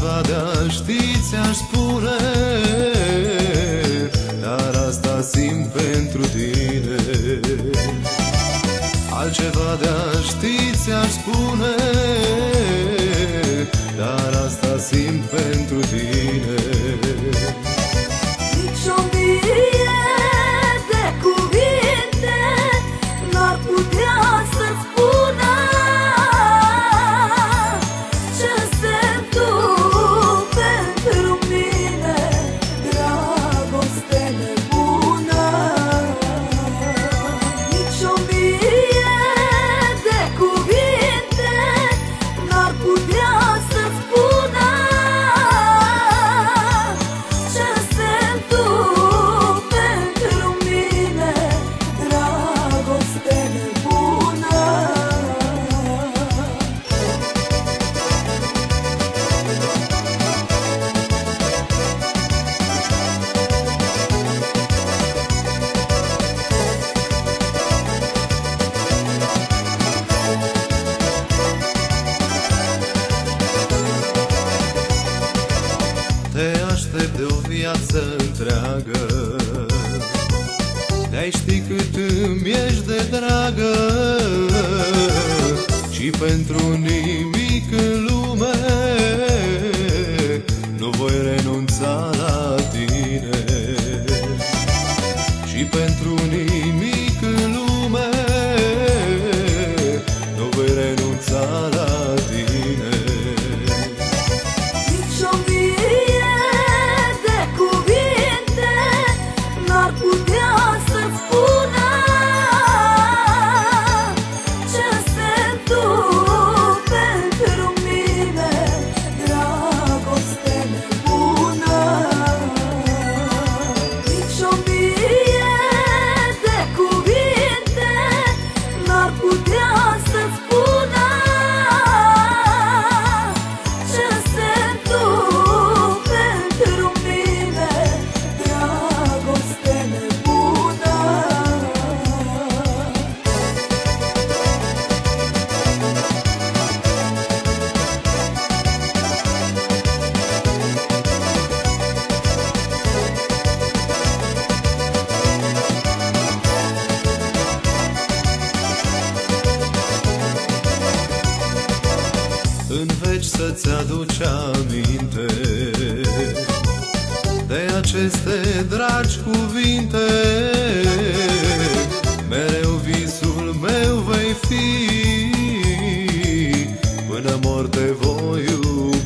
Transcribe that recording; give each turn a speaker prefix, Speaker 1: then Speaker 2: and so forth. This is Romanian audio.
Speaker 1: Altceva de-a ști ți-aș spune, dar asta simt pentru tine. Altceva de-a ști ți-aș spune, dar asta simt pentru tine.
Speaker 2: Nici o mie de cuvinte n-ar putea să-ți spună ce simt tu pentru mine, dragoste nebună. Nici o mie de cuvinte n-ar putea să-ți spună ce simt tu pentru mine, dragoste nebună.
Speaker 1: Te aștept de o viață întreagă, de-ai ști cât îmi ești de dragă, și pentru nimic în lume nu voi renunța la tine. Și pentru nimic în lume nu voi renunța la tine.
Speaker 2: Nici o mie de cuvinte n-ar putea să-ți spună ce simt tu pentru mine, dragoste nebună. Nici o mie de cuvinte n-ar putea să-ți spună ce simt tu pentru mine, dragoste nebună.
Speaker 1: În veci să-ți aduci aminte de aceste dragi cuvinte. Mereu visul meu vei fi, până mor te voi iubi.